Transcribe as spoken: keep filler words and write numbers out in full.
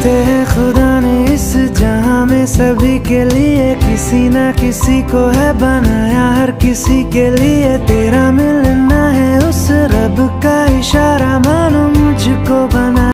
कहते हैं खुदा ने इस जहां में सभी के लिए किसी ना किसी को है बनाया, हर किसी के लिए तेरा मिलना है उस